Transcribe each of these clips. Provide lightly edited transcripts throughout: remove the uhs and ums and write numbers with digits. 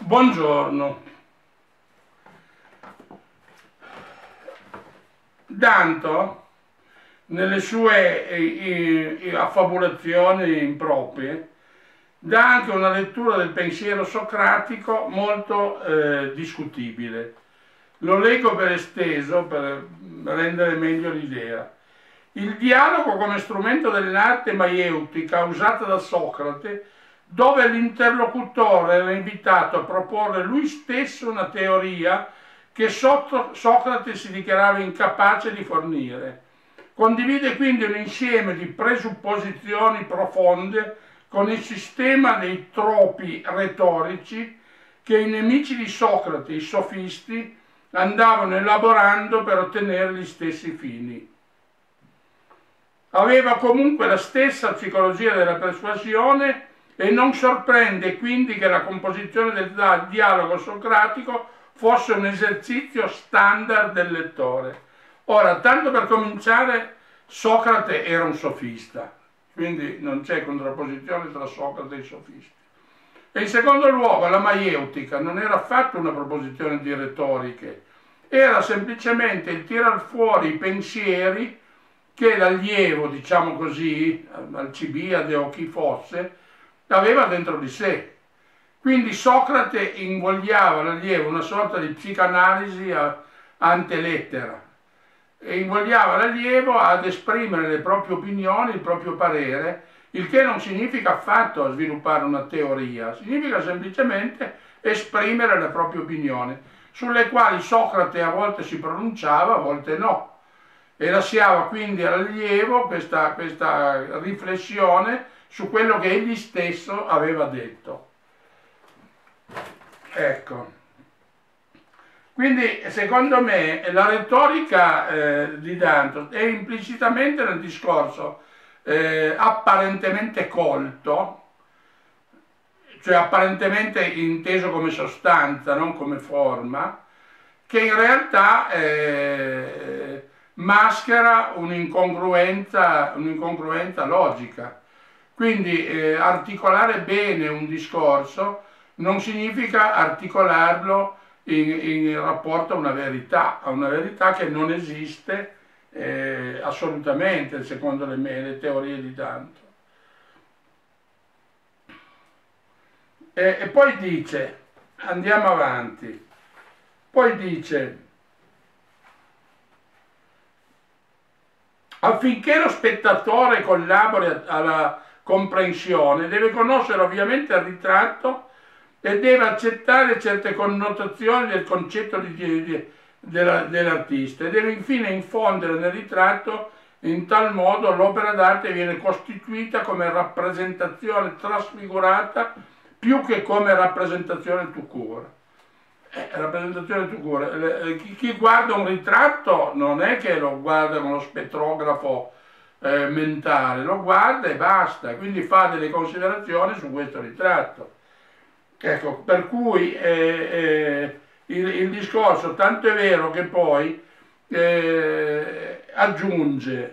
Buongiorno. Danto, nelle sue affabulazioni improprie, dà anche una lettura del pensiero socratico molto discutibile. Lo leggo per esteso per rendere meglio l'idea. Il dialogo come strumento dell'arte maieutica usata da Socrate, dove l'interlocutore era invitato a proporre lui stesso una teoria che Socrate si dichiarava incapace di fornire. Condivide quindi un insieme di presupposizioni profonde con il sistema dei tropi retorici che i nemici di Socrate, i sofisti, andavano elaborando per ottenere gli stessi fini. Aveva comunque la stessa psicologia della persuasione e non sorprende quindi che la composizione del dialogo socratico fosse un esercizio standard del lettore. Ora, tanto per cominciare, Socrate era un sofista, quindi non c'è contrapposizione tra Socrate e i sofisti. E in secondo luogo, la maieutica non era affatto una proposizione di retoriche, era semplicemente il tirar fuori i pensieri che l'allievo, diciamo così, Alcibiade o chi fosse, aveva dentro di sé. Quindi Socrate invogliava l'allievo una sorta di psicanalisi ante lettera e invogliava l'allievo ad esprimere le proprie opinioni, il proprio parere, il che non significa affatto sviluppare una teoria, significa semplicemente esprimere le proprie opinioni, sulle quali Socrate a volte si pronunciava, a volte no. E lasciava quindi all'allievo questa riflessione su quello che egli stesso aveva detto. Ecco. Quindi, secondo me, la retorica di Danto è implicitamente nel discorso apparentemente colto, cioè apparentemente inteso come sostanza, non come forma, che in realtà maschera un'incongruenza logica. Quindi articolare bene un discorso non significa articolarlo in rapporto a una verità che non esiste assolutamente secondo le teorie di Danto. E poi dice, andiamo avanti, poi dice: affinché lo spettatore collabori alla comprensione, deve conoscere ovviamente il ritratto e deve accettare certe connotazioni del concetto dell'artista e deve infine infondere nel ritratto. In tal modo l'opera d'arte viene costituita come rappresentazione trasfigurata più che come rappresentazione tout court. Rappresentazione tout court. Chi guarda un ritratto non è che lo guarda con lo spettrografo mentale, lo guarda e basta, quindi fa delle considerazioni su questo ritratto. Ecco, per cui il discorso, tanto è vero che poi aggiunge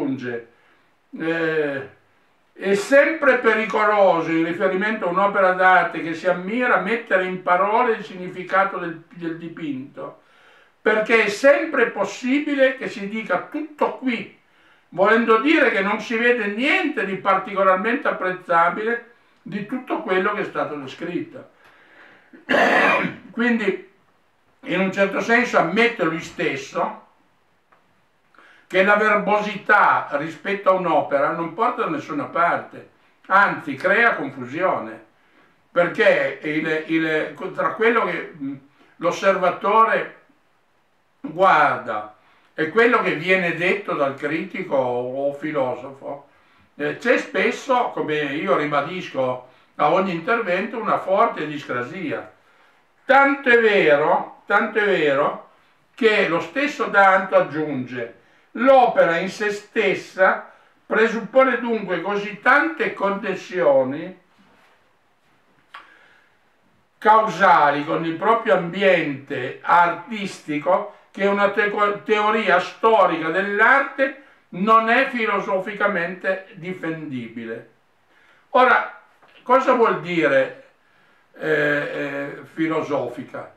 è sempre pericoloso in riferimento a un'opera d'arte che si ammira mettere in parole il significato del dipinto, perché è sempre possibile che si dica tutto qui, volendo dire che non si vede niente di particolarmente apprezzabile di tutto quello che è stato descritto. Quindi, in un certo senso, ammette lui stesso che la verbosità rispetto a un'opera non porta da nessuna parte, anzi crea confusione, perché tra quello che l'osservatore guarda e quello che viene detto dal critico o filosofo, c'è spesso, come io ribadisco a ogni intervento, una forte discrasia. Tanto è vero che lo stesso Danto aggiunge: l'opera in se stessa presuppone dunque così tante connessioni causali con il proprio ambiente artistico che una teoria storica dell'arte non è filosoficamente difendibile. Ora, cosa vuol dire filosofica.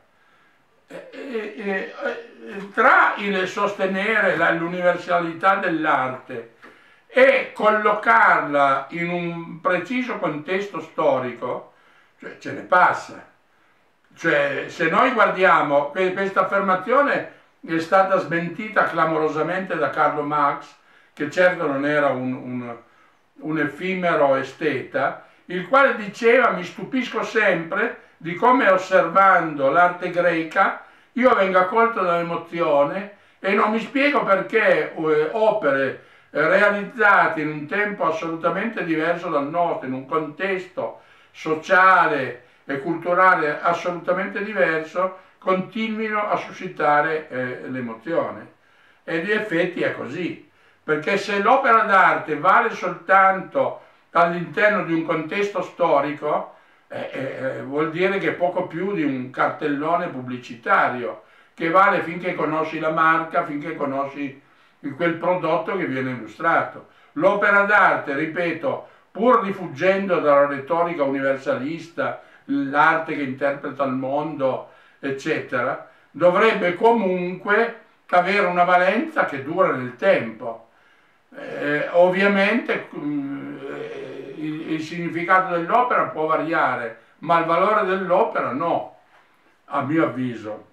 Tra il sostenere l'universalità dell'arte e collocarla in un preciso contesto storico, cioè ce ne passa. Cioè, se noi guardiamo, questa affermazione è stata smentita clamorosamente da Carlo Marx, che certo non era un effimero esteta, il quale diceva: mi stupisco sempre di come, osservando l'arte greca, io venga colto dall'emozione e non mi spiego perché opere realizzate in un tempo assolutamente diverso dal nostro, in un contesto sociale e culturale assolutamente diverso, continuino a suscitare l'emozione. E in effetti è così, perché se l'opera d'arte vale soltanto all'interno di un contesto storico, vuol dire che è poco più di un cartellone pubblicitario, che vale finché conosci la marca, finché conosci quel prodotto che viene illustrato. L'opera d'arte, ripeto, pur rifuggendo dalla retorica universalista, l'arte che interpreta il mondo, eccetera, dovrebbe comunque avere una valenza che dura nel tempo. Ovviamente il significato dell'opera può variare, ma il valore dell'opera no, a mio avviso.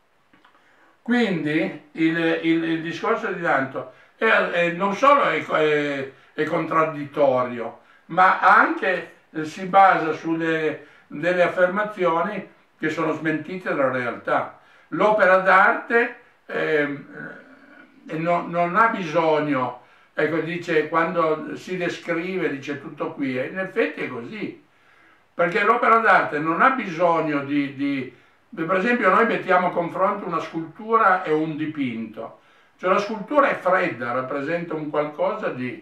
Quindi il discorso di Danto non solo è contraddittorio, ma anche si basa sulle delle affermazioni che sono smentite dalla realtà. L'opera d'arte non ha bisogno, ecco, dice, quando si descrive, dice tutto qui, e in effetti è così, perché l'opera d'arte non ha bisogno per esempio, noi mettiamo a confronto una scultura e un dipinto. Cioè la scultura è fredda, rappresenta un qualcosa di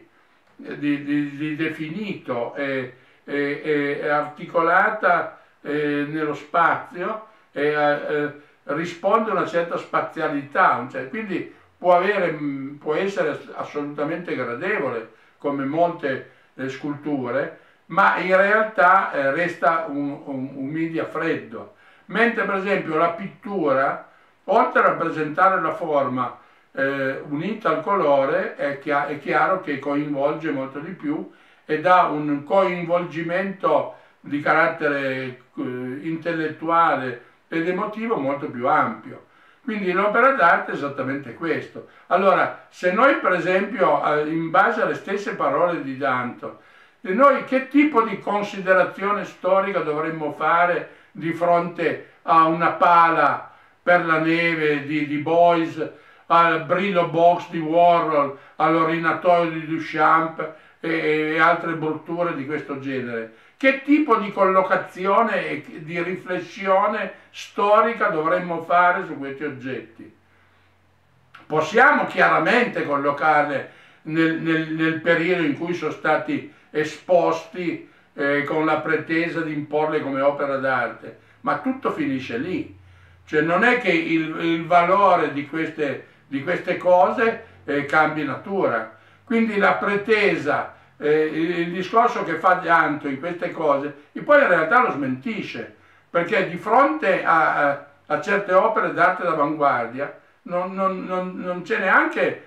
definito e articolata nello spazio, risponde a una certa spazialità, quindi può essere assolutamente gradevole, come molte sculture, ma in realtà resta un media freddo. Mentre per esempio la pittura, oltre a rappresentare la forma unita al colore, è chiaro che coinvolge molto di più e dà un coinvolgimento di carattere intellettuale ed emotivo molto più ampio. Quindi l'opera d'arte è esattamente questo. Allora, se noi per esempio, in base alle stesse parole di Danto, noi che tipo di considerazione storica dovremmo fare di fronte a una pala per la neve di Beuys, al Brillo Box di Warhol, all'Orinatoio di Duchamp e altre brutture di questo genere? Che tipo di collocazione e di riflessione storica dovremmo fare su questi oggetti? Possiamo chiaramente collocarle nel periodo in cui sono stati esposti con la pretesa di imporle come opera d'arte, ma tutto finisce lì. Cioè non è che il valore di queste cose cambi natura. Quindi la pretesa, il discorso che fa Danto in queste cose, e poi in realtà lo smentisce, perché di fronte a certe opere d'arte d'avanguardia non c'è neanche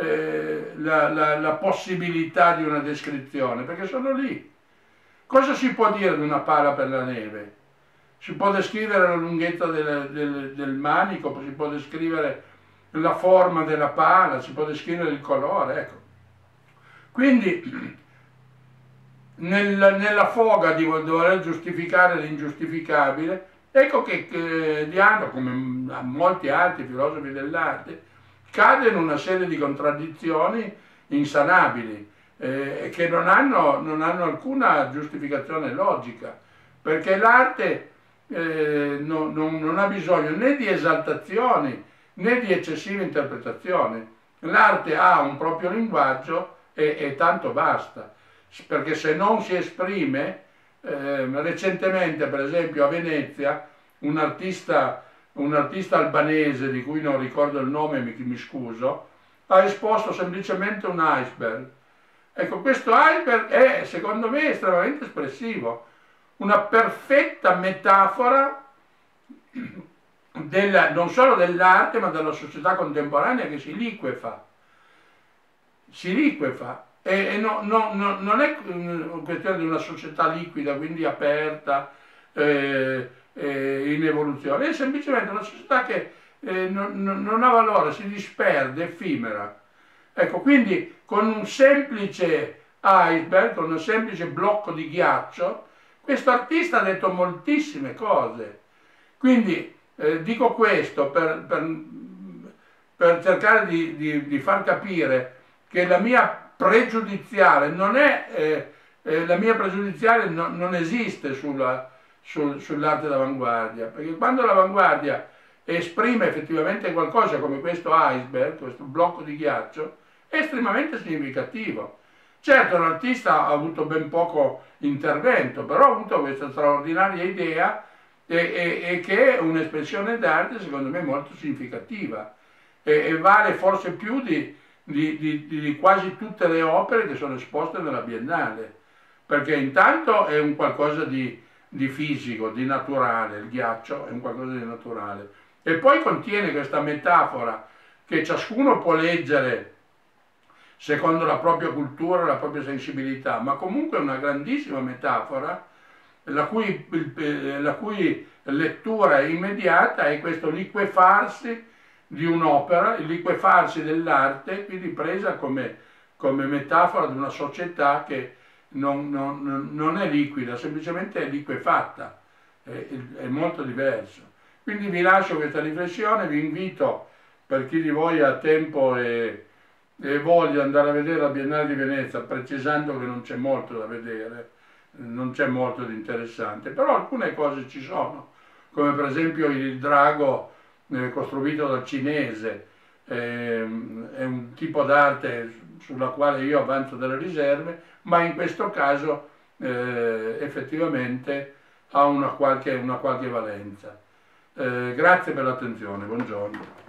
la possibilità di una descrizione, perché sono lì. Cosa si può dire di una pala per la neve? Si può descrivere la lunghezza del manico, si può descrivere la forma della pala, si può descrivere il colore, ecco. Quindi nella foga di voler giustificare l'ingiustificabile, ecco che Diano, come molti altri filosofi dell'arte, cade in una serie di contraddizioni insanabili, che non hanno alcuna giustificazione logica, perché l'arte non ha bisogno né di esaltazioni né di eccessive interpretazioni. L'arte ha un proprio linguaggio e tanto basta, perché se non si esprime, recentemente per esempio a Venezia un artista albanese di cui non ricordo il nome, mi scuso, ha esposto semplicemente un iceberg. Ecco, questo iceberg è, secondo me, estremamente espressivo. una perfetta metafora non solo dell'arte, ma della società contemporanea che si liquefa. Non è una questione di una società liquida, quindi aperta, in evoluzione, è semplicemente una società che non ha valore, si disperde, effimera. Ecco, quindi con un semplice iceberg, con un semplice blocco di ghiaccio, questo artista ha detto moltissime cose. Quindi dico questo per cercare di far capire che la mia pregiudiziale non è, la mia pregiudiziale non esiste sull'arte d'avanguardia, perché quando l'avanguardia esprime effettivamente qualcosa come questo iceberg, questo blocco di ghiaccio, è estremamente significativo. Certo, l'artista ha avuto ben poco intervento, però ha avuto questa straordinaria idea e che è un'espressione d'arte secondo me molto significativa e vale forse più di quasi tutte le opere che sono esposte nella Biennale, perché intanto è un qualcosa di fisico, di naturale, il ghiaccio è un qualcosa di naturale, e poi contiene questa metafora che ciascuno può leggere secondo la propria cultura, la propria sensibilità, ma comunque è una grandissima metafora la cui lettura immediata è questo liquefarsi di un'opera, il liquefarsi dell'arte, quindi presa come metafora di una società che non è liquida, semplicemente è liquefatta, è molto diverso. Quindi vi lascio questa riflessione, vi invito, per chi di voi ha tempo e voglia andare a vedere la Biennale di Venezia, precisando che non c'è molto da vedere, non c'è molto di interessante, però alcune cose ci sono, come per esempio il drago costruito dal cinese, è un tipo d'arte sulla quale io avanzo delle riserve, ma in questo caso effettivamente ha una qualche valenza. Grazie per l'attenzione, buongiorno.